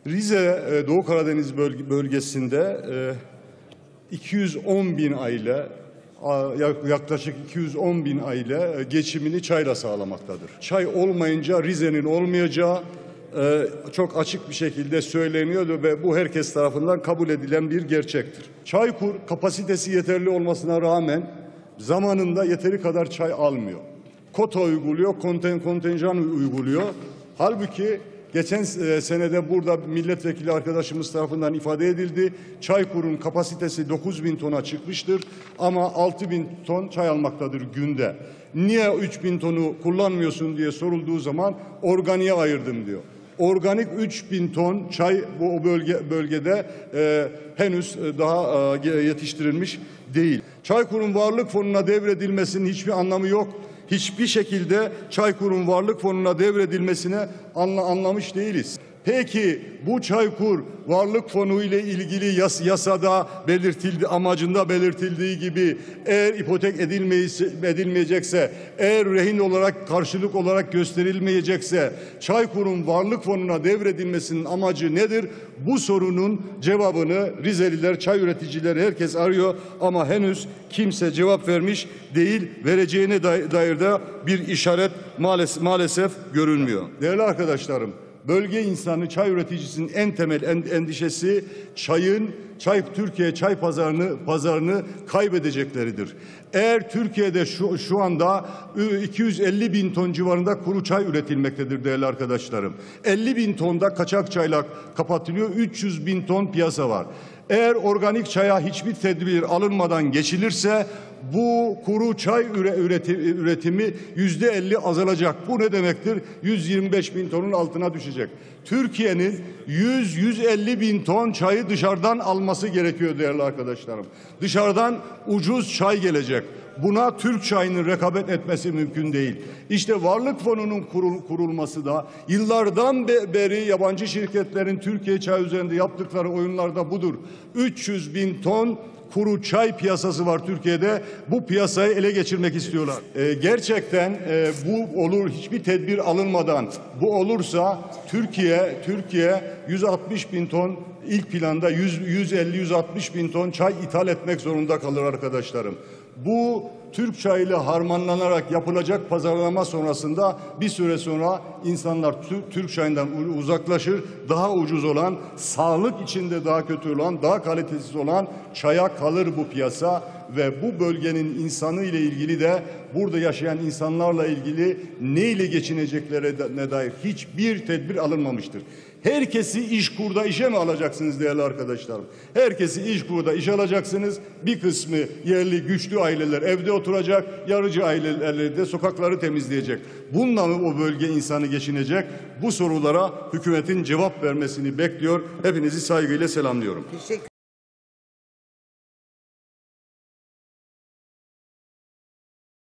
Rize Doğu Karadeniz bölgesinde 210 bin aile, yaklaşık 210 bin aile geçimini çayla sağlamaktadır. Çay olmayınca Rize'nin olmayacağı çok açık bir şekilde söyleniyordu ve bu herkes tarafından kabul edilen bir gerçektir. Çaykur kapasitesi yeterli olmasına rağmen zamanında yeteri kadar çay almıyor. Kota uyguluyor, kontenjan uyguluyor. Halbuki geçen senede burada milletvekili arkadaşımız tarafından ifade edildi. Çaykur'un kapasitesi 9.000 tona çıkmıştır ama 6.000 ton çay almaktadır günde. Niye 3.000 tonu kullanmıyorsun diye sorulduğu zaman organiğe ayırdım diyor. Organik 3.000 ton çay bu bölgede henüz daha yetiştirilmiş değil. Çaykur'un varlık fonuna devredilmesinin hiçbir anlamı yok. Hiçbir şekilde Çaykur'un varlık fonuna devredilmesine anlamış değiliz. Peki bu Çaykur varlık fonu ile ilgili yasada amacında belirtildiği gibi eğer ipotek edilmeyecekse, eğer rehin olarak karşılık olarak gösterilmeyecekse Çaykur'un varlık fonuna devredilmesinin amacı nedir? Bu sorunun cevabını Rizeliler, çay üreticileri herkes arıyor ama henüz kimse cevap vermiş değil. Vereceğine dair de bir işaret maalesef görünmüyor. Değerli arkadaşlarım, bölge insanı, çay üreticisinin en temel endişesi Türkiye çay pazarını kaybedecekleridir. Eğer Türkiye'de şu anda 250 bin ton civarında kuru çay üretilmektedir değerli arkadaşlarım. 50 bin tonda kaçak çayla kapatılıyor, 300 bin ton piyasa var. Eğer organik çaya hiçbir tedbir alınmadan geçilirse bu kuru çay üretimi %50 azalacak. Bu ne demektir? 125 bin tonun altına düşecek. Türkiye'nin 100-150 bin ton çayı dışarıdan alması gerekiyor değerli arkadaşlarım. Dışarıdan ucuz çay gelecek. Buna Türk çayının rekabet etmesi mümkün değil. İşte varlık fonunun kurulması da yıllardan beri yabancı şirketlerin Türkiye çay üzerinde yaptıkları oyunlarda budur. 300 bin ton kuru çay piyasası var Türkiye'de. Bu piyasayı ele geçirmek istiyorlar. Gerçekten bu olur, hiçbir tedbir alınmadan bu olursa Türkiye 160 bin ton, ilk planda 150-160 bin ton çay ithal etmek zorunda kalır arkadaşlarım. Bu Türk çayıyla harmanlanarak yapılacak pazarlama sonrasında bir süre sonra insanlar Türk çayından uzaklaşır. Daha ucuz olan, sağlık içinde daha kötü olan, daha kalitesiz olan çaya kalır bu piyasa ve bu bölgenin insanı ile ilgili de burada yaşayan insanlarla ilgili ne ile geçineceklerine dair hiçbir tedbir alınmamıştır. Herkesi İşkur'da işe mi alacaksınız değerli arkadaşlarım? Herkesi İşkur'da işe alacaksınız. Bir kısmı yerli güçlü aileler evde oturacak, yarıcı aileler de sokakları temizleyecek. Bununla mı o bölge insanı geçinecek? Bu sorulara hükümetin cevap vermesini bekliyor. Hepinizi saygıyla selamlıyorum. Teşekkür